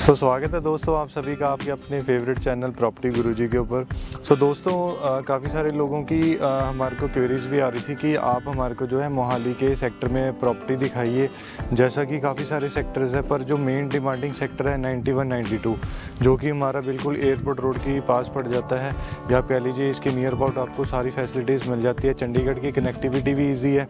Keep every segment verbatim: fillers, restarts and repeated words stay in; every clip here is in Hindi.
सो so, स्वागत है दोस्तों आप सभी का आपके अपने फेवरेट चैनल प्रॉपर्टी गुरुजी के ऊपर। सो so, दोस्तों काफ़ी सारे लोगों की आ, हमारे को क्वेरीज भी आ रही थी कि आप हमारे को जो है मोहाली के सेक्टर में प्रॉपर्टी दिखाइए। जैसा कि काफ़ी सारे सेक्टर्स है, पर जो मेन डिमांडिंग सेक्टर है नाइन्टी वन नाइन्टी टू, जो कि हमारा बिल्कुल एयरपोर्ट रोड के पास पड़ जाता है। या कह लीजिए इसके नियर अबाउट आपको सारी फैसिलिटीज़ मिल जाती है। चंडीगढ़ की कनेक्टिविटी भी ईजी है।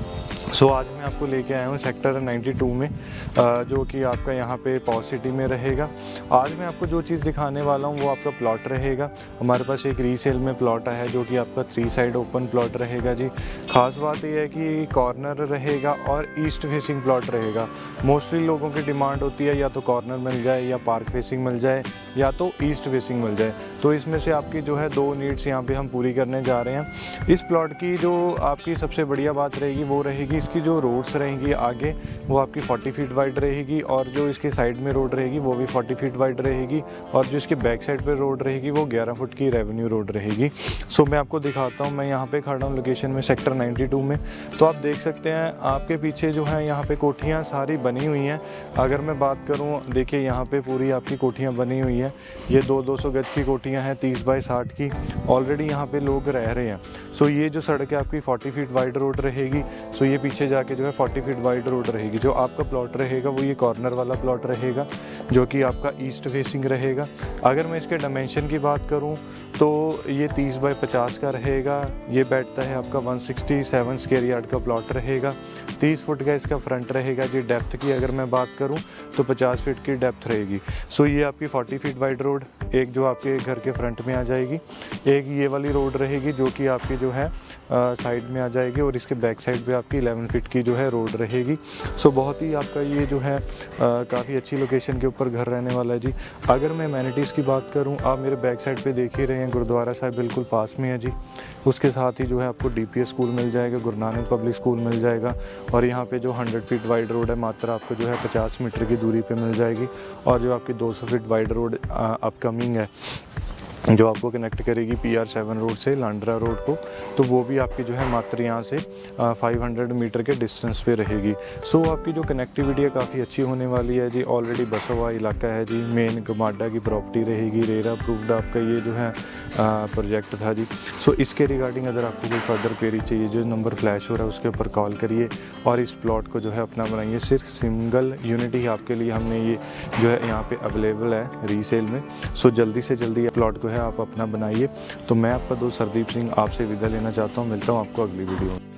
सो so, आज मैं आपको लेके आया हूँ सेक्टर नाइन्टी टू में, जो कि आपका यहाँ पे पॉज सिटी में रहेगा। आज मैं आपको जो चीज़ दिखाने वाला हूँ वो आपका प्लॉट रहेगा। हमारे पास एक रीसेल में प्लॉट है जो कि आपका थ्री साइड ओपन प्लॉट रहेगा जी। ख़ास बात यह है कि कॉर्नर रहेगा और ईस्ट फेसिंग प्लॉट रहेगा। मोस्टली लोगों की डिमांड होती है या तो कॉर्नर मिल जाए या पार्क फेसिंग मिल जाए या तो ईस्ट फेसिंग मिल जाए। तो इसमें से आपकी जो है दो नीड्स यहाँ पे हम पूरी करने जा रहे हैं। इस प्लॉट की जो आपकी सबसे बढ़िया बात रहेगी वो रहेगी इसकी जो रोड्स रहेंगी आगे वो आपकी चालीस फीट वाइड रहेगी, और जो इसके साइड में रोड रहेगी वो भी चालीस फीट वाइड रहेगी, और जो इसके बैक साइड पे रोड रहेगी वो ग्यारह फुट की रेवेन्यू रोड रहेगी। सो मैं आपको दिखाता हूँ। मैं यहाँ पे खड़ा हूँ लोकेशन में सेक्टर नाइन्टी टू में। तो आप देख सकते हैं आपके पीछे जो है यहाँ पे कोठियाँ सारी बनी हुई हैं। अगर मैं बात करूँ, देखिए यहाँ पे पूरी आपकी कोठियाँ बनी हुई हैं। ये दो दो सौ गज की कोठियाँ हैं तीस बाई साठ की। ऑलरेडी यहाँ पे लोग रह रहे हैं। सो ये जो सड़क है आपकी चालीस फीट वाइड रोड रहेगी। सो ये पीछे जाके जो है चालीस फीट वाइड रोड रहेगी। जो आपका प्लॉट रहेगा वो ये कॉर्नर वाला प्लॉट रहेगा जो कि आपका ईस्ट फेसिंग रहेगा। अगर मैं इसके डायमेंशन की बात करूं तो ये तीस बाई पचास का रहेगा। ये बैठता है आपका एक सौ सड़सठ स्क्वायर यार्ड का प्लॉट रहेगा। तीस फुट का इसका फ्रंट रहेगा जी। डेप्थ की अगर मैं बात करूं तो पचास फीट की डेप्थ रहेगी। सो ये आपकी चालीस फीट वाइड रोड एक जो आपके घर के फ्रंट में आ जाएगी, एक ये वाली रोड रहेगी जो कि आपकी जो है साइड में आ जाएगी, और इसके बैक साइड पे आपकी ग्यारह फीट की जो है रोड रहेगी। सो बहुत ही आपका ये जो है काफ़ी अच्छी लोकेशन के ऊपर घर रहने वाला है जी। अगर मैं एमेनिटीज़ की बात करूं, आप मेरे बैक साइड पे देख ही रहे हैं गुरुद्वारा साहब बिल्कुल पास में है जी। उसके साथ ही जो है आपको डी पी एस स्कूल मिल जाएगा, गुरु नानक पब्लिक स्कूल मिल जाएगा, और यहाँ पे जो सौ फीट वाइड रोड है मात्र आपको जो है पचास मीटर की दूरी पे मिल जाएगी। और जो आपकी दो सौ फीट वाइड रोड अपकमिंग है जो आपको कनेक्ट करेगी पी आर सेवन रोड से लांड्रा रोड को, तो वो भी आपकी जो है मात्र यहाँ से पाँच सौ मीटर के डिस्टेंस पे रहेगी। सो आपकी जो कनेक्टिविटी है काफ़ी अच्छी होने वाली है जी। ऑलरेडी बसा हुआ इलाका है जी। मेन गमाडा की प्रॉपर्टी रहेगी। रेरा अप्रूव्ड आपका ये जो है प्रोजेक्ट था जी। सो इसके रिगार्डिंग अगर आपको कोई फर्दर क्वेरी चाहिए, जो नंबर फ्लैश हो रहा है उसके ऊपर कॉल करिए और इस प्लॉट को जो है अपना बनाइए। सिर्फ सिंगल यूनिट ही आपके लिए हमने ये जो है यहाँ पे अवेलेबल है रीसेल में। सो जल्दी से जल्दी प्लॉट को है आप अपना बनाइए। तो मैं आपका दोस्त सरदीप सिंह आपसे विदा लेना चाहता हूँ। मिलता हूँ आपको अगली वीडियो में।